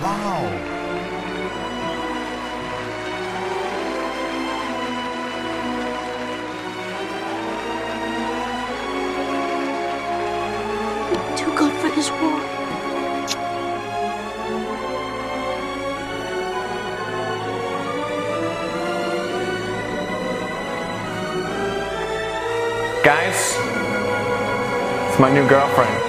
Wow. Too good for this war. Guys, it's my new girlfriend.